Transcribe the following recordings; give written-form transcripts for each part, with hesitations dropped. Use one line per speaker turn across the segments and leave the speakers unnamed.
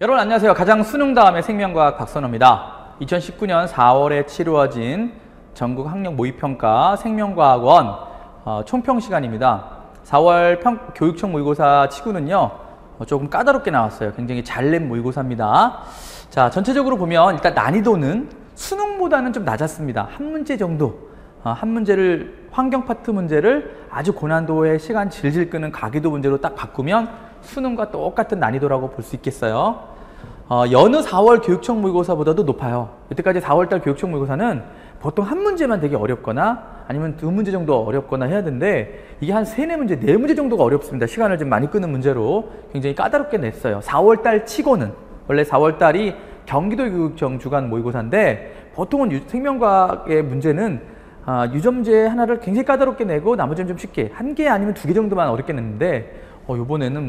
여러분 안녕하세요. 가장 수능 다음의 생명과학 박선호입니다. 2019년 4월에 치루어진 전국 학력 모의평가 생명과학원 총평 시간입니다. 4월 교육청 모의고사 치고는요 조금 까다롭게 나왔어요. 굉장히 잘 낸 모의고사입니다. 자, 전체적으로 보면 일단 난이도는 수능보다는 좀 낮았습니다. 한 문제 정도, 한 문제를 환경 파트 문제를 아주 고난도의 시간 질질 끄는 가계도 문제로 딱 바꾸면 수능과 똑같은 난이도라고 볼 수 있겠어요. 여느 4월 교육청 모의고사보다도 높아요. 여태까지 4월달 교육청 모의고사는 보통 한 문제만 되게 어렵거나 아니면 두 문제 정도 어렵거나 해야 되는데 이게 한 3, 4문제, 4문제 정도가 어렵습니다. 시간을 좀 많이 끄는 문제로 굉장히 까다롭게 냈어요. 4월달 치고는 원래 4월달이 경기도 교육청 주간 모의고사인데 보통은 생명과학의 문제는 유전문제 하나를 굉장히 까다롭게 내고 나머지는 좀 쉽게 1개 아니면 2개 정도만 어렵게 냈는데 이번에는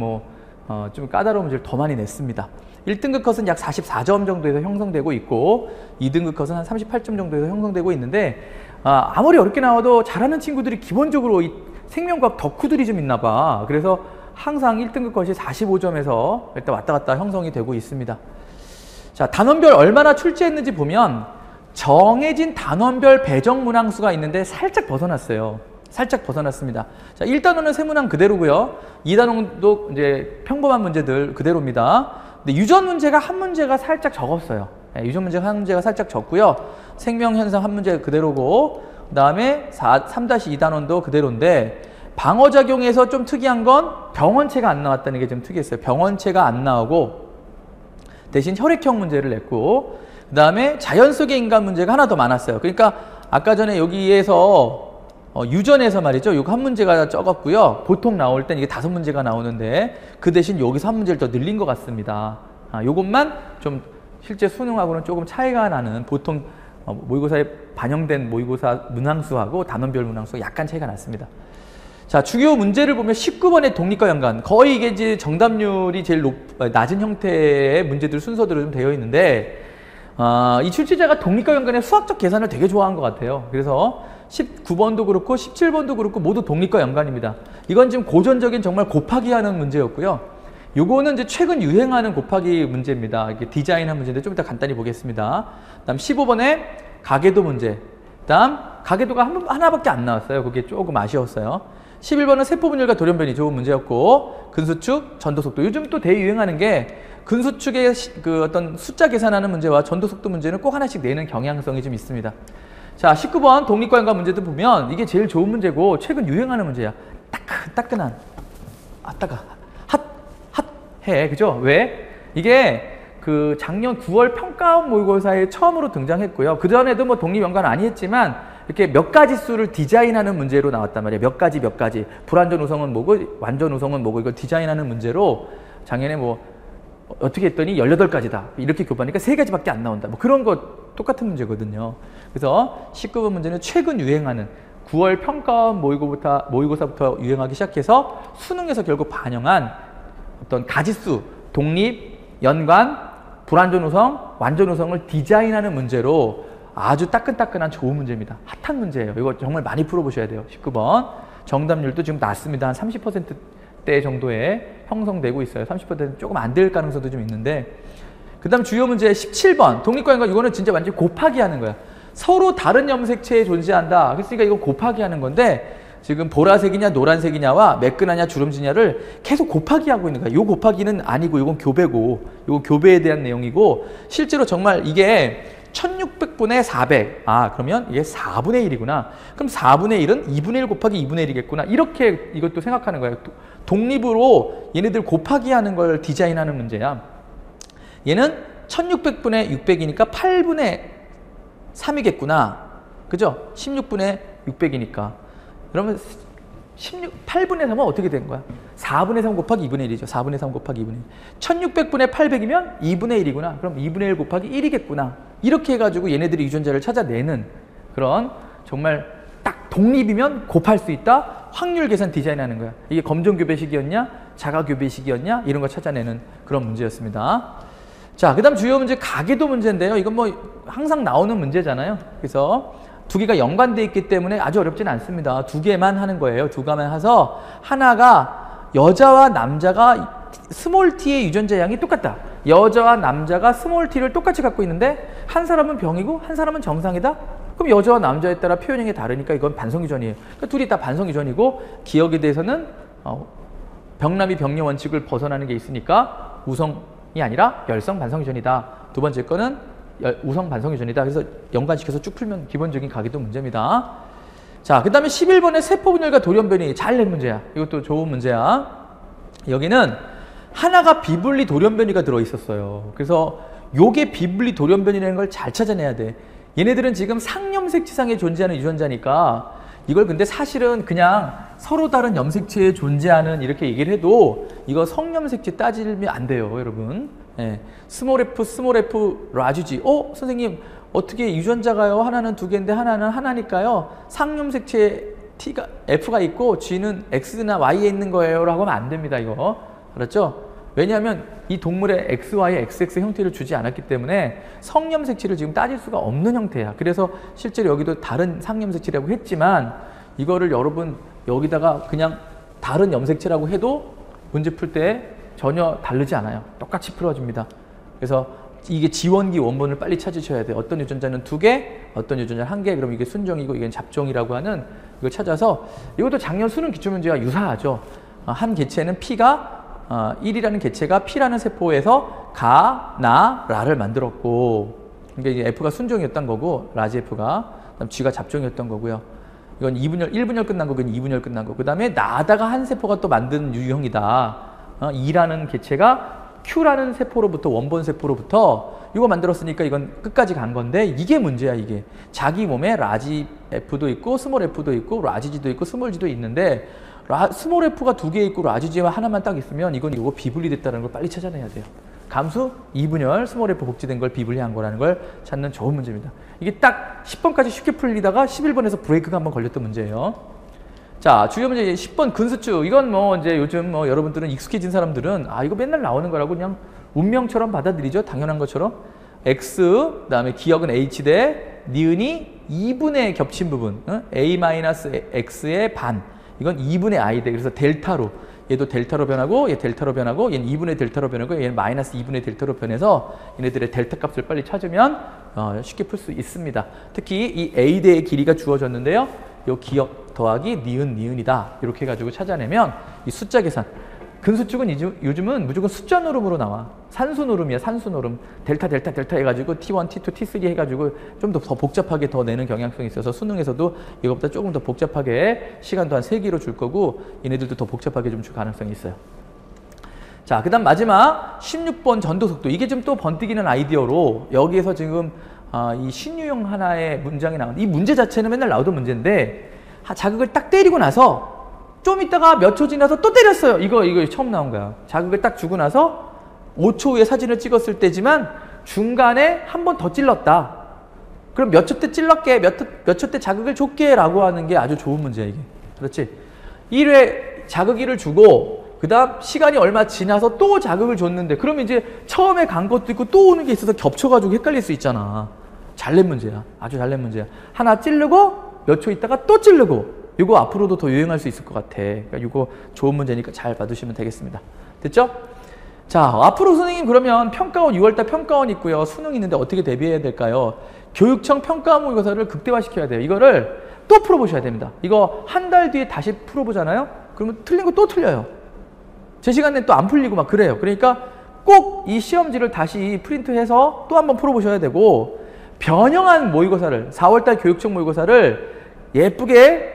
좀 까다로운 문제를 더 많이 냈습니다. 1등급 컷은 약 44점 정도에서 형성되고 있고 2등급 컷은 한 38점 정도에서 형성되고 있는데 아무리 어렵게 나와도 잘하는 친구들이 기본적으로 이 생명과학 덕후들이 좀 있나 봐. 그래서 항상 1등급 컷이 45점에서 일단 왔다 갔다 형성이 되고 있습니다. 자, 단원별 얼마나 출제했는지 보면 정해진 단원별 배정 문항수가 있는데 살짝 벗어났어요. 살짝 벗어났습니다. 자, 1단원은 세문항 그대로고요. 2단원도 이제 평범한 문제들 그대로입니다. 근데 유전 문제가 한 문제가 살짝 적었어요. 네, 유전 문제가 한 문제가 살짝 적고요. 생명 현상 한 문제 그대로고, 그 다음에 3-2단원도 그대로인데, 방어작용에서 좀 특이한 건 병원체가 안 나왔다는 게 좀 특이했어요. 병원체가 안 나오고, 대신 혈액형 문제를 냈고, 그 다음에 자연 속의 인간 문제가 하나 더 많았어요. 그러니까 아까 전에 여기에서 유전에서 말이죠. 요거 한 문제가 적었고요. 보통 나올 땐 이게 5문제가 나오는데 그 대신 여기서 한 문제를 더 늘린 것 같습니다. 요것만 좀 실제 수능하고는 조금 차이가 나는 보통 모의고사에 반영된 모의고사 문항수하고 단원별 문항수가 약간 차이가 났습니다. 자, 주요 문제를 보면 19번의 독립과 연관. 거의 이게 이제 정답률이 제일 낮은 형태의 문제들 순서대로 좀 되어 있는데 이 출제자가 독립과 연관의 수학적 계산을 되게 좋아한 것 같아요. 그래서 19번도 그렇고 17번도 그렇고 모두 독립과 연관입니다. 이건 지금 고전적인 정말 곱하기 하는 문제였고요. 요거는 이제 최근 유행하는 곱하기 문제입니다. 이게 디자인한 문제인데 좀 이따 간단히 보겠습니다. 다음 15번에 가계도 문제. 다음 가계도가 하나밖에 안 나왔어요. 그게 조금 아쉬웠어요. 11번은 세포분열과 돌연변이 좋은 문제였고, 근수축, 전도속도. 요즘 또 대유행하는 게 근수축의 그 어떤 숫자 계산하는 문제와 전도속도 문제는 꼭 하나씩 내는 경향성이 좀 있습니다. 자, 19번 독립과 연관 문제도 보면 이게 제일 좋은 문제고 최근 유행하는 문제야. 따끈한 핫해. 그죠? 왜? 이게 그 작년 9월 평가원 모의고사에 처음으로 등장했고요. 그전에도 뭐 독립 연관 아니었지만 이렇게 몇 가지 수를 디자인하는 문제로 나왔단 말이에요. 몇 가지. 불완전 우성은 뭐고 완전 우성은 뭐고 이걸 디자인하는 문제로 작년에 어떻게 했더니 18가지다. 이렇게 교부하니까 3가지밖에 안 나온다. 그런 거 똑같은 문제거든요. 그래서 19번 문제는 최근 유행하는 9월 평가원 모의고사부터 유행하기 시작해서 수능에서 결국 반영한 어떤 가지수, 독립, 연관, 불완전 우성, 완전 우성을 디자인하는 문제로 아주 따끈따끈한 좋은 문제입니다. 핫한 문제예요. 이거 정말 많이 풀어보셔야 돼요. 19번. 정답률도 지금 낮습니다. 한 30%대 정도에 형성되고 있어요. 30%는 조금 안 될 가능성도 좀 있는데, 그 다음 주요 문제 17번 독립과 연관. 이거는 진짜 완전히 곱하기 하는 거야. 서로 다른 염색체에 존재한다. 그러니까 이건 곱하기 하는 건데 지금 보라색이냐 노란색이냐와 매끈하냐 주름지냐를 계속 곱하기 하고 있는 거야. 요 곱하기는 아니고 이건 교배고, 요거 교배에 대한 내용이고, 실제로 정말 이게 1600분의 400. 그러면 이게 4분의 1이구나. 그럼 4분의 1은 2분의 1 곱하기 2분의 1이겠구나. 이렇게 이것도 생각하는 거예요. 독립으로 얘네들 곱하기 하는 걸 디자인하는 문제야. 얘는 1600분의 600이니까 8분의 3이겠구나. 그죠? 16분의 600이니까. 그러면 8분의 3은 어떻게 된 거야? 4분의 3 곱하기 2분의 1이죠. 4분의 3 곱하기 2분의 1. 1600분의 800이면 2분의 1이구나. 그럼 2분의 1 곱하기 1이겠구나. 이렇게 해가지고 얘네들이 유전자를 찾아내는 그런 정말 딱 독립이면 곱할 수 있다. 확률 계산 디자인하는 거야. 이게 검정교배식이었냐? 자가교배식이었냐? 이런 거 찾아내는 그런 문제였습니다. 자, 그 다음 주요 문제 가계도 문제인데요. 이건 항상 나오는 문제잖아요. 그래서 2개가 연관되어 있기 때문에 아주 어렵지는 않습니다. 2개만 하는 거예요. 2개만 해서 하나가 여자와 남자가 스몰 t의 유전자 양이 똑같다. 여자와 남자가 스몰 t를 똑같이 갖고 있는데 한 사람은 병이고 한 사람은 정상이다? 그럼 여자와 남자에 따라 표현형이 다르니까 이건 반성유전이에요. 그러니까 둘이 다 반성유전이고 기억에 대해서는 병남이 병리 원칙을 벗어나는 게 있으니까 우성이 아니라 열성 반성유전이다. 두 번째 거는 우성 반성유전이다. 그래서 연관시켜서 쭉 풀면 기본적인 가기도 문제입니다. 자, 그 다음에 11번에 세포분열과 돌연변이 잘 낸 문제야. 이것도 좋은 문제야. 여기는 하나가 비분리 돌연변이가 들어있었어요. 그래서 요게 비분리 돌연변이라는 걸 잘 찾아내야 돼. 얘네들은 지금 상염색체상에 존재하는 유전자니까 이걸 근데 사실은 그냥 서로 다른 염색체에 존재하는 이렇게 얘기를 해도 이거 성염색체 따지면 안 돼요, 여러분. 예. 스몰 F, 라지 G. 선생님 어떻게 유전자가요? 하나는 두 개인데 하나는 하나니까요. 상염색체 T가 F가 있고 G는 X나 Y에 있는 거예요 라고 하면 안 됩니다, 이거. 알았죠? 왜냐하면 이 동물의 XY, XX 형태를 주지 않았기 때문에 성염색체를 지금 따질 수가 없는 형태야. 그래서 실제로 여기도 다른 상염색체라고 했지만 이거를 여러분 여기다가 그냥 다른 염색체라고 해도 문제 풀 때 전혀 다르지 않아요. 똑같이 풀어줍니다. 그래서 이게 지원기 원본을 빨리 찾으셔야 돼요. 어떤 유전자는 2개, 어떤 유전자는 1개, 그럼 이게 순종이고 이건 잡종이라고 하는 이걸 찾아서 이것도 작년 수능 기출문제와 유사하죠. 한 개체는 P가 1이라는 개체가 P라는 세포에서 가, 나, 라를 만들었고 그러니까 이게 F가 순종이었던 거고 라지 F가 그다음 G가 잡종이었던 거고요. 이건 1분열 끝난 거, 이건 2분열 끝난 거. 그 다음에 나다가 한 세포가 또 만든 유형이다. 2라는 개체가 Q라는 세포로부터 원본 세포로부터 이거 만들었으니까 이건 끝까지 간 건데 이게 문제야. 이게 자기 몸에 라지 F도 있고 스몰 F도 있고 라지 G도 있고 스몰 G도 있는데 스몰 F가 2개 있고 라지 G가 하나만 딱 있으면 이건 이거 비분리됐다는 걸 빨리 찾아내야 돼요. 감수 2분열 스몰 F 복제된 걸 비분리한 거라는 걸 찾는 좋은 문제입니다. 이게 딱 10번까지 쉽게 풀리다가 11번에서 브레이크가 한번 걸렸던 문제예요. 자, 주요 문제 10번 근수축. 이건 뭐 이제 요즘 뭐 여러분들은 익숙해진 사람들은 이거 맨날 나오는 거라고 그냥 운명처럼 받아들이죠. 당연한 것처럼. X, 그 다음에 기억은 H 대 니은이 2분의 겹친 부분. A-X의 반. 이건 2분의 I 대. 그래서 델타로. 얘도 델타로 변하고, 얘 델타로 변하고, 얘는 2분의 델타로 변하고, 얘는 마이너스 2분의 델타로 변해서 얘네들의 델타 값을 빨리 찾으면 쉽게 풀 수 있습니다. 특히 이 A 대의 길이가 주어졌는데요. 요 기억 더하기 니은이다. 이렇게 해가지고 찾아내면 이 숫자 계산. 근수축은 요즘은 무조건 숫자 노름으로 나와. 산수 노름이야, 산수 노름. 델타 해가지고 T1, T2, T3 해가지고 좀 더 복잡하게 더 내는 경향성이 있어서 수능에서도 이것보다 조금 더 복잡하게 시간도 한 3개로 줄 거고 얘네들도 더 복잡하게 좀 줄 가능성이 있어요. 자, 그 다음 마지막 16번 전도속도. 이게 좀 또 번뜩이는 아이디어로 여기에서 지금 이 신유형 하나의 문장이 나오는데 이 문제 자체는 맨날 나오던 문제인데 자극을 딱 때리고 나서 좀 있다가 몇 초 지나서 또 때렸어요. 이거 처음 나온 거야. 자극을 딱 주고 나서 5초 후에 사진을 찍었을 때지만 중간에 한 번 더 찔렀다. 그럼 몇 초 때 찔렀게, 몇 초 때 자극을 줬게 라고 하는 게 아주 좋은 문제야, 이게. 그렇지? 1회 자극 1을 주고 그 다음 시간이 얼마 지나서 또 자극을 줬는데 그러면 이제 처음에 간 것도 있고 또 오는 게 있어서 겹쳐가지고 헷갈릴 수 있잖아. 잘 낸 문제야. 아주 잘 낸 문제야. 하나 찌르고 몇 초 있다가 또 찌르고 이거 앞으로도 더 유행할 수 있을 것 같아. 그러니까 이거 좋은 문제니까 잘 봐두시면 되겠습니다. 됐죠? 자, 앞으로 선생님 그러면 평가원 6월달 평가원 있고요. 수능 있는데 어떻게 대비해야 될까요? 교육청 평가 모의고사를 극대화시켜야 돼요. 이거를 또 풀어보셔야 됩니다. 이거 한 달 뒤에 다시 풀어보잖아요? 그러면 틀린 거 또 틀려요. 제 시간에 또 안 풀리고 막 그래요. 그러니까 꼭 이 시험지를 다시 프린트해서 또 한번 풀어보셔야 되고 변형한 모의고사를 4월달 교육청 모의고사를 예쁘게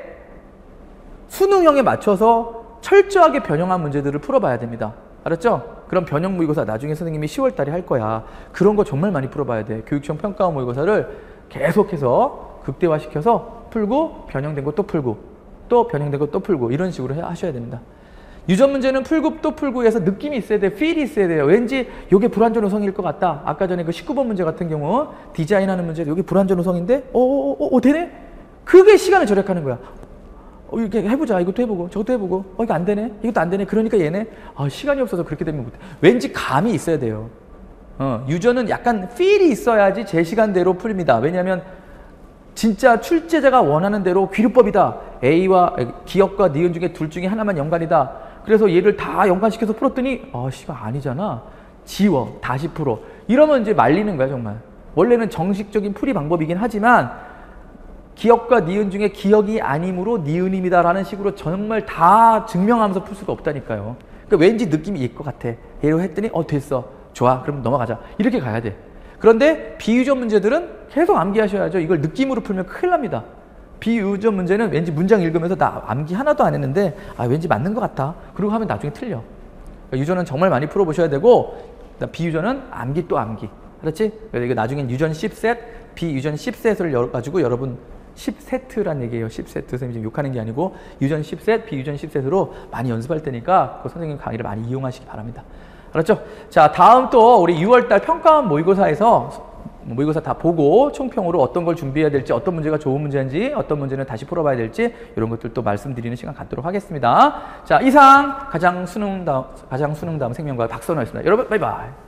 수능형에 맞춰서 철저하게 변형한 문제들을 풀어봐야 됩니다. 알았죠? 그럼 변형 모의고사 나중에 선생님이 10월달에 할 거야. 그런 거 정말 많이 풀어봐야 돼. 교육청 평가 모의고사를 계속해서 극대화시켜서 풀고 변형된 거 또 풀고 또 변형된 거 또 풀고 이런 식으로 하셔야 됩니다. 유전 문제는 풀고 또 풀고 해서 느낌이 있어야 돼요. 필이 있어야 돼요. 왠지 이게 불완전 우성일 것 같다. 아까 전에 그 19번 문제 같은 경우 디자인하는 문제도 이게 불완전 우성인데 되네? 그게 시간을 절약하는 거야. 이렇게 해보자. 이것도 해보고 저것도 해보고 이거 안 되네. 이것도 안 되네. 그러니까 얘네 시간이 없어서 그렇게 되면 못해. 왠지 감이 있어야 돼요. 유전은 약간 필이 있어야지 제 시간대로 풀립니다. 왜냐하면 진짜 출제자가 원하는 대로 귀류법이다. A와 기억과 니은 중에 둘 중에 하나만 연관이다. 그래서 얘를 다 연관시켜서 풀었더니 씨가 아니잖아. 지워, 다시 풀어. 이러면 이제 말리는 거야, 정말. 원래는 정식적인 풀이 방법이긴 하지만 기억과 니은 중에 기억이 아니므로 니은입니다라는 식으로 정말 다 증명하면서 풀 수가 없다니까요. 그러니까 왠지 느낌이 일 것 같아. 얘로 했더니 됐어. 좋아. 그럼 넘어가자. 이렇게 가야 돼. 그런데 비유전 문제들은 계속 암기하셔야죠. 이걸 느낌으로 풀면 큰일 납니다. 비유전 문제는 왠지 문장 읽으면서 나 암기 하나도 안 했는데 왠지 맞는 것 같아. 그러고 하면 나중에 틀려. 그러니까 유전은 정말 많이 풀어보셔야 되고 비유전은 암기 또 암기. 알았지? 그래서 이거 나중엔 유전 10셋, 비유전 10셋을 열어가지고 여러분 10세트란 얘기예요. 10세트. 선생님 지금 욕하는 게 아니고 유전 10셋, 비유전 10셋으로 많이 연습할 테니까 그 선생님 강의를 많이 이용하시기 바랍니다. 알았죠? 자, 다음 또 우리 6월달 평가원 모의고사에서 모의고사 다 보고 총평으로 어떤 걸 준비해야 될지, 어떤 문제가 좋은 문제인지, 어떤 문제는 다시 풀어봐야 될지 이런 것들도 말씀드리는 시간 갖도록 하겠습니다. 자, 이상 가장 수능 다음 생명과학 박선호였습니다. 여러분 바이바이.